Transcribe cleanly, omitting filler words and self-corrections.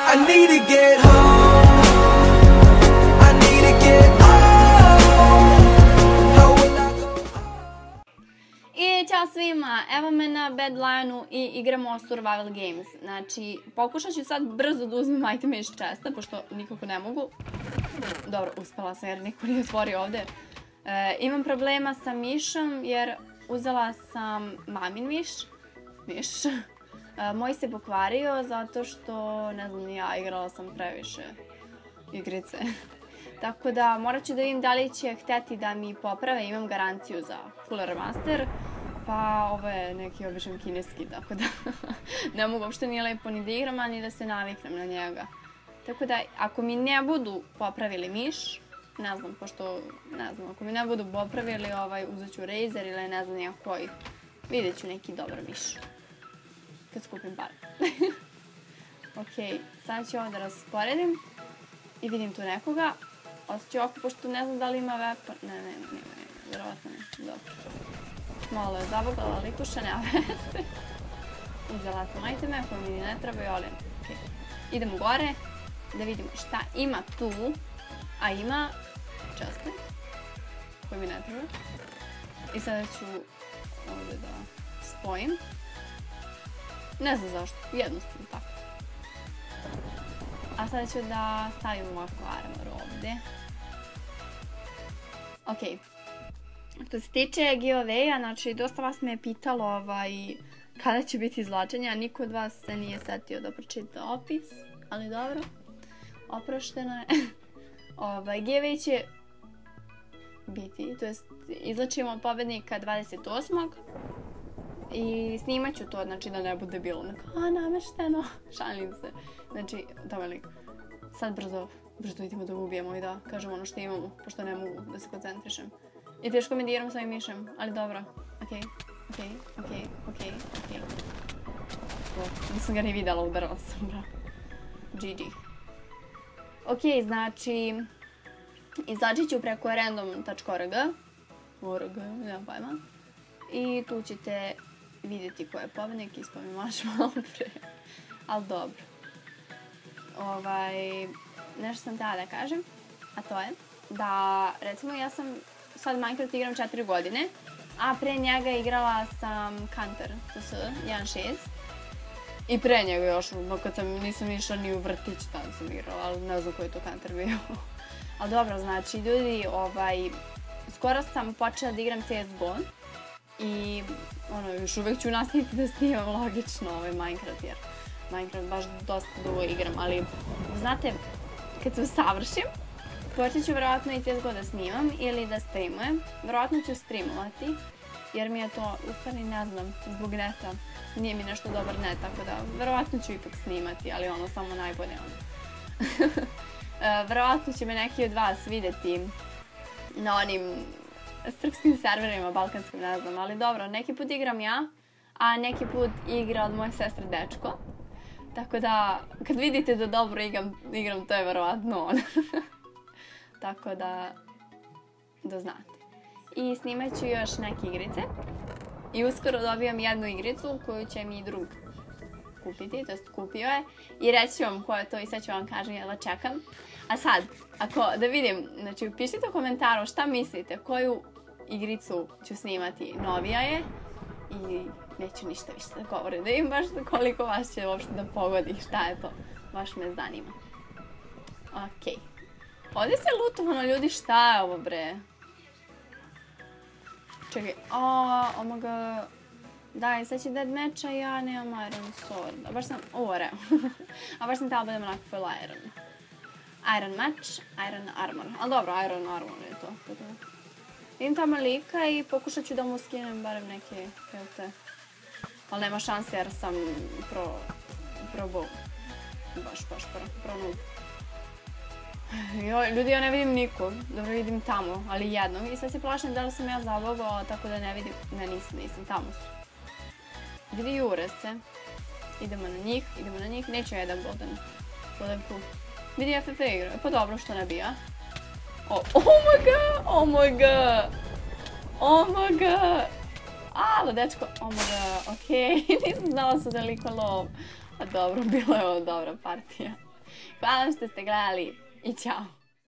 I need to get home. I need to get home. How will I go home? I ćao svima, evo me na Badlionu i igramo Survival Games. Znači, pokušat ću sad brzo da uzmem iteme iz chesta, pošto nikako ne mogu. Dobro, uspela sam jer niko nije otvorio ovdje. Imam problema sa mišom jer uzela sam mamin miš. Moj se pokvario zato što, ne znam, ja igrala sam previše igrice. Tako da morat ću da vidim da li će hteti da mi poprave, imam garanciju za Cooler Master. Pa ovo je neki običan kineski, tako da ne mogu uopšte nije lepo ni da igram, ani da se naviknem na njega. Tako da ako mi ne budu popravili miš, ne znam, pošto, ne znam, ako mi ne budu popravili, uzet ću Razer ili ne znam nijak koji. Vidjet ću neki dobar miš. Kad skupim par. Ok, sad ću ovo da rasporedim. I vidim tu nekoga. Osjeću oko, pošto ne znam da li ima weapon. Ne, vjerovatno ne. Dobro. Malo je zabogala likuša, nema veze. Uzela sam iteme koje mi ne trebaju, ali ok. Idemo gore da vidimo šta ima tu. A ima chestplate koji mi ne treba. I sada ću ovdje da spojim. Ne znam zašto, jednostavno tako. A sada ću da stavim ovako armor ovdje. Ok. Što se tiče giveaway-a, znači dosta vas me je pitalo kada će biti izvlačenja, a niko od vas se nije setio da pročita opis, ali dobro, oprošteno je. Giveaway će biti, to jest izvlačimo pobednika 28. I snimat ću to, znači da ne bude bilo namešteno, šalim se. Znači, tamo je lik. Sad brzo idemo da ubijemo i da kažemo ono što imamo, pošto ne mogu da se koncentrišem. I teško mi da igram s ovim mišem, ali dobro. Ok. Nisam ga ni vidjela, udarala sam, bro. GG. Ok, znači, izlačit ću preko random.org. Nemam pojma. I tu ćete vidjeti ko je pobednik, ispao mi maš malo pre. Ali dobro. Nešto sam htjela da kažem, a to je da, recimo, ja sam sad Minecraft igram 4 godine, a pre njega igrala sam Counter 1.6 i pre njega još, kad nisam išla ni u vrtić, tada sam igrala, ali ne znam koji je to Counter bio. Ali dobro, znači, ljudi, skoro sam počela da igram CSGO i još uvek ću nastaviti da snimam logično Minecraft, jer Minecraft baš dosta dugo igram, ali znate, kad se usavršim, počet ću vjerojatno i CSGO da snimam ili da streamujem. Vjerojatno ću streamovati, jer mi je to, u stvari ne znam, zbog neta, nije mi nešto dobar net, tako da vjerojatno ću ipak snimati, ali samo najbolje Vjerojatno će me neki od vas vidjeti na onim srpskim serverima, balkanskim, ne znam, ali dobro, neki put igram ja, a neki put igra od moje sestre dečko. Tako da, kad vidite da dobro igram, to je verovatno on. Tako da znate. I snimat ću još neke igrice. I uskoro dobijam jednu igricu koju će mi drug kupiti, to jest kupio je. I reći vam ko je to i sad ću vam kažem, jedva čekam. A sad, da vidim, znači pišite u komentaru šta mislite, koju igricu ću snimati, novija je. I neću ništa više da govorim, da vidim baš koliko vas će uopšte da pogodi, šta je to, baš me zanima. Ok. Ovdje se lutovano, ljudi, šta je ovo, bre? Čekaj, omoga... Daj, sad će dead match, a ja nemam iron sword. A baš sam, a baš sam htjela budem onako full iron. Iron match, iron armor. Ali dobro, iron armor je to. Vidim tamo lika i pokušat ću da mu skinem barem neke pelte. Ali nema šanse jer sam pro bow. Baš pro noob. Ljudi, ja ne vidim nikog. Dobro, vidim tamo, ali jednog. I sad se plašim da li sam ja zabogala, tako da ne vidim. Ne, nisam, tamo su. Gdje jure se. Idemo na njih. Neću jedan golden pool. Vidi FF igra. Pa dobro, što ne bija. Oh my god! Alo, dečko, okej, nisam znala su da je liko lov. A dobro, bila je ovo dobra partija. Hvala što ste gledali i ćao!